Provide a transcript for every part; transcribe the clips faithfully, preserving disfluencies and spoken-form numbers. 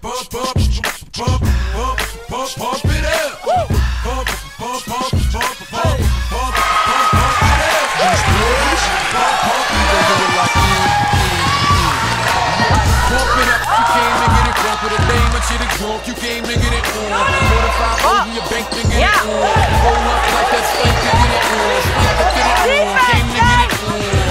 pump, pump, pump, pump, pump, pump it up. Pump, pump, pump, pump, pump, pump, pump, pump it up. These boys, pump, pump it up. Pump it up, you came to get it drunk with a dame, but shit is drunk. You came to get it on. Forty-five over your bank to get it on. Roll up like that spank to get it on. Spank to get it on. Came to get it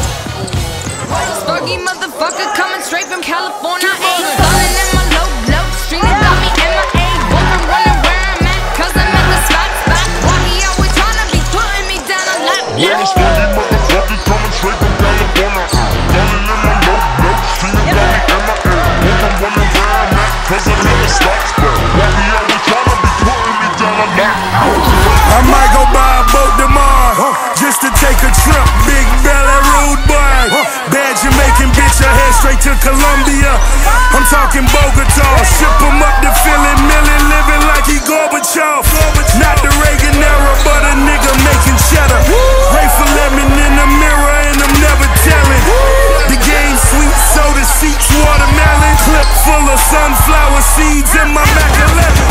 on. Storky motherfucker coming straight from California. Ayy, stunning in my low low, streaming got me M I A. Woman wondering where I'm at, cause I'm at the spot spot. Why he always tryna be putting me down a lap? Yeah, Storky motherfucker coming straight from California. Stunning in my low low, streaming got me M I A. Woman wondering where I'm at, cause I'm at the spot spot. Why he always tryna be putting me down a lap? I might go buy a boat tomorrow, just to take a trip. Big belly rude boy, bad Jamaican bitch, I head straight to Colombia. I'm talking Bogota, ship him up to Philly, Millie, living like he Gorbachev. Not the Reagan era, but a nigga making cheddar. Rayful lemon in the mirror and I'm never telling. The game sweet, soda seats, watermelon. Clip full of sunflower seeds in my Mac eleven.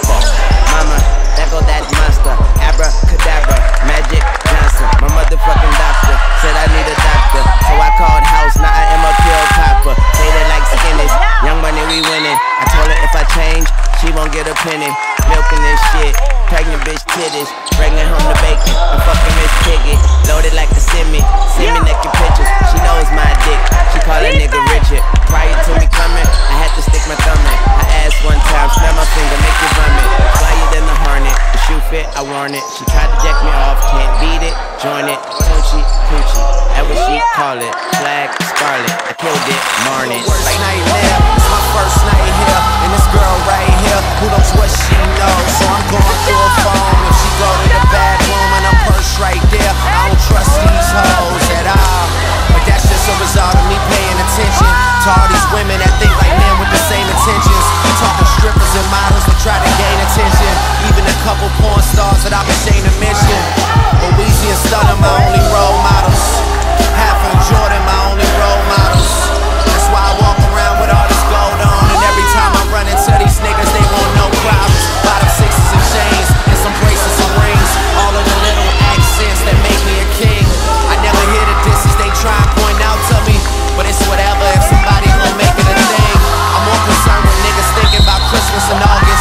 Mama, there go that monster, abracadabra, Magic Johnson, my motherfucking doctor, said I need a doctor, so I called house, now I am a pill popper, paid it like skinnies, young money we winning, I told her if I change, she won't get a penny, milking this shit, pregnant bitch titties, bringing home the bacon, I'm fucking Miss Piggy, loaded like a semi, send me naked pictures, she knows my dick, she call that nigga Richard, prior to me coming, I had to stick my thumb in, I asked one time, snap my finger, make it vomit, flyer than the Hornet, the shoe fit, I worn it, she tried to jack me off, can't beat it, join it, Tunchi, Coochie, that what she call it, flag, scarlet, I killed it, marn it. First night there, it's my first night here, and this girl right here, who knows what she knows, so I'm going through her phone, if she go to the bathroom and her purse right there, I don't trust these hoes at all, but that's just a result of me paying attention to all these women that think like men with the same intentions. I'm talking strippers and models that try to gain attention, even a couple porn stars that I'm ashamed to mention. But Weezy and Stunner my only role models, Half and Jordan my only role models. That's why I walk around with all this gold on, and every time I run into these niggas they want no problems. Bottom sixes and chains, and some bracelets and rings, all of the little accents that make me a king. I never hear the disses they try and point out to me, but it's whatever if somebody gon' make it a thing. I'm more concerned with niggas thinking about Christmas in August,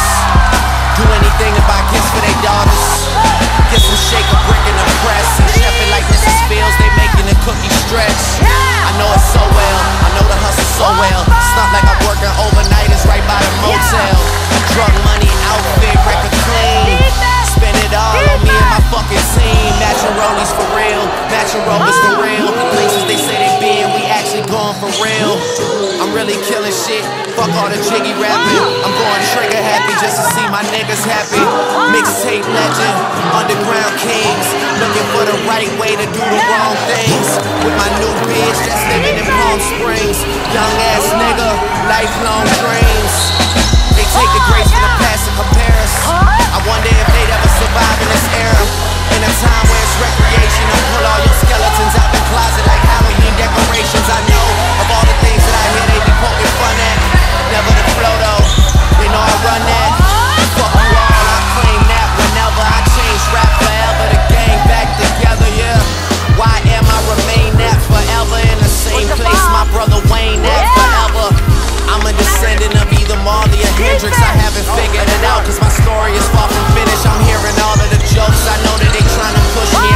do anything to buy gifts for their daughters, get some shake a brick in the press, and chef it like Missus Fields, they making the cookie stretch. I know it so well, I know the hustle so well, it's not like I'm working overnight, it's right by the motel. Drug money, outfit, record clean, spend it all on me and my fucking team. Matching rollies for real, matching rovers for real, places they say they been, we actually going for real. I'm really killing shit, fuck all the jiggy rapping, I'm going trigger happy just to see my niggas happy. Mixtape legend, underground kings, looking for the right way to do the wrong things. With my new bitch that's living in Palm Springs, young ass nigga, lifelong dreams. They take the grace from the past and compare us. I wonder if they'd ever survive in this era, in a time where it's recreation and pull all your skeletons out the closet like Halloween decorations. I know of all the things that I hear they be poking fun at, never the flow though, they know I run that. Fuck you all, I claim that whenever I change rap forever, the gang back together, yeah. Why am I remain that forever in the same place my brother Wayne at forever? I'm a descendant of either Marley or Hendrix, I haven't figured it out cause my story is far from finished. I'm hearing all of the jokes, I know that they trying to push me